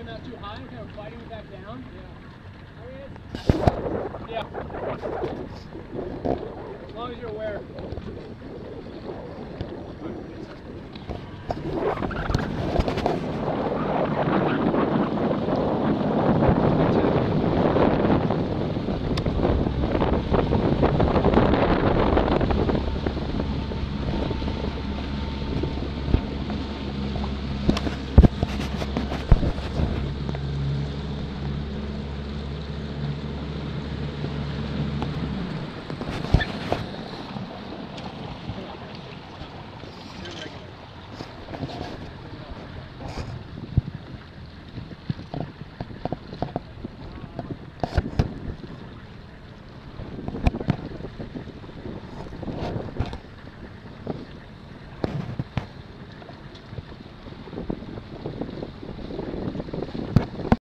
pulling that too high, kind of fighting it back down. Yeah. As long as you're aware.